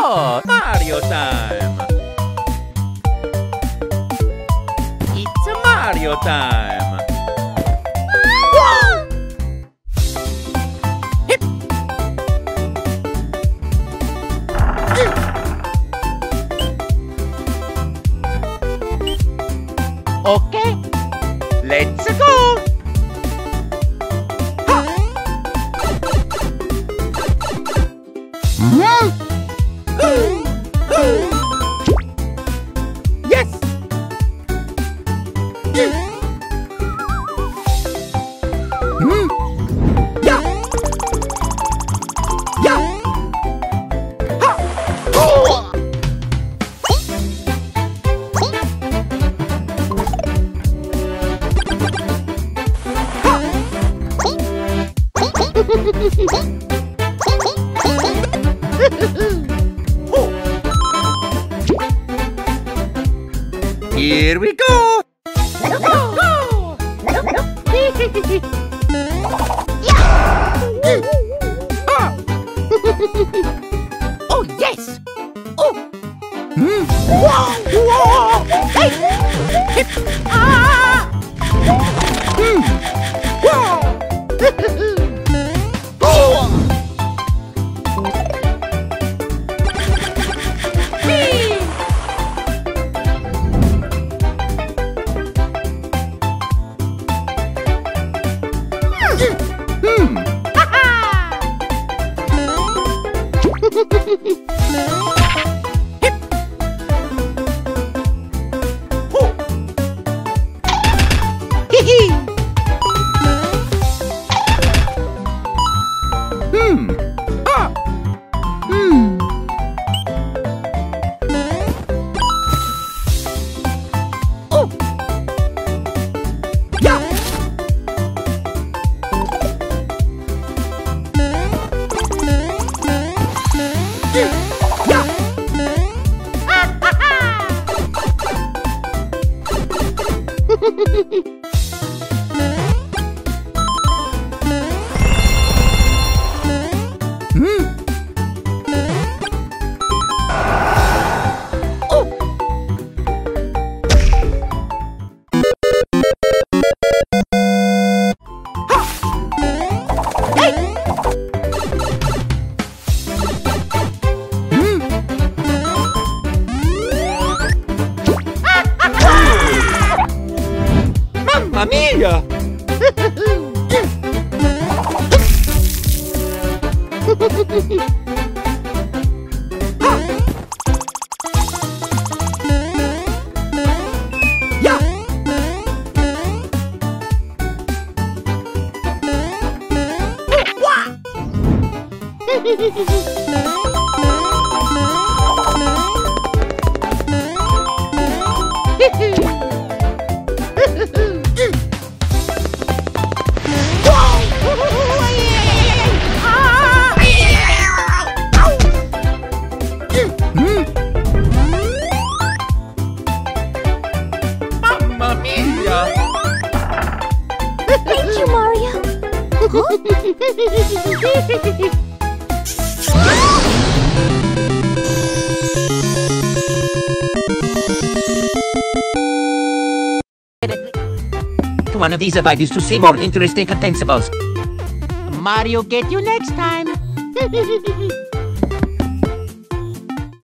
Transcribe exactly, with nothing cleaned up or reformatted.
Oh, Mario time! It's a Mario time! Hip! Okay, let's go! Yes! Hmm. Yeah! Yeah! Ha! Oh! Here we go! Go! Go! Ah! Oh, yes! Oh! Hmm. Whoa! Whoa! Hey! Hip! Ah! Hmm. Whoa! Oh! Whee! Hmm. Ha-ha! Hip! Ho! Hee-hee! Hmm. Ah! Hmm. Oh! Yeah! Hmm. Oh. Ha. Hey. Hmm. Mamma mia! Yeah! Wah! Mamma mia! Thank you, Mario. One of these advices to see more interesting content. Mario get you next time!